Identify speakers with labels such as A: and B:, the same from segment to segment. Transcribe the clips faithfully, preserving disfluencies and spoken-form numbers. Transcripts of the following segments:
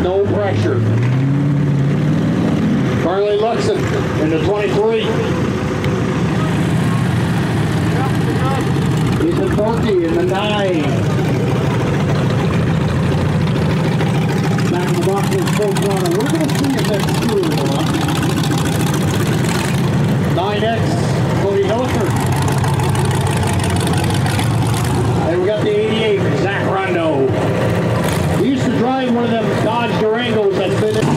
A: no pressure. Carly Luxon in the twenty-three. Ethan Forkey in the nine. Back in the box is Coach Runner. We're going to see if that's true or not. nine X, Cody Hilliker. And we got the eighty-eight, Zach Rondo. He used to drive one of them Dodge Durangos that's been in.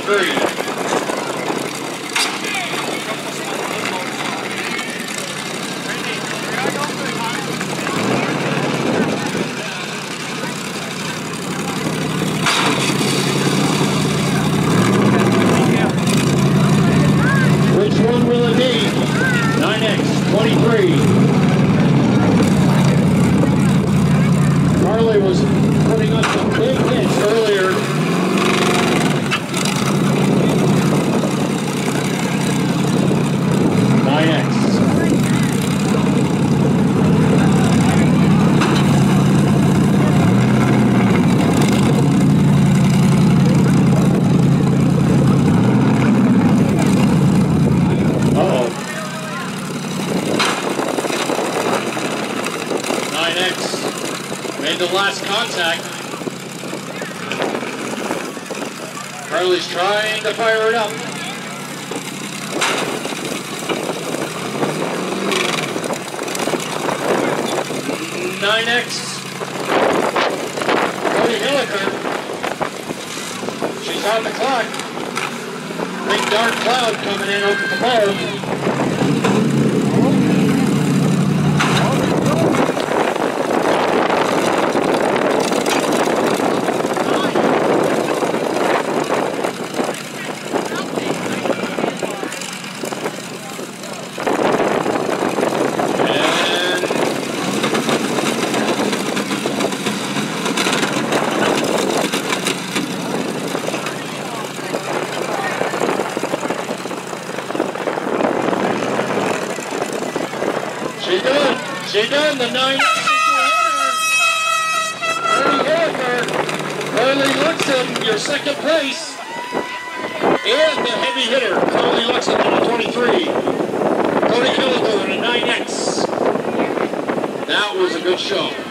B: twenty-three.
A: Which one will it be? nine X twenty-three. Harley was putting up some big hits earlier. nine X. Uh-oh. nine X made the last contact. Harley's trying to fire it up. nine X. Cody Hilliker. She's on the clock. Big dark cloud coming in over the bow. She done. She done. The nine X is the winner. Cody Hilliker. Carly Luxon, your second place. And the heavy hitter, Carly Luxon in a twenty-three. Cody Hilliker in a nine X. That was a good show.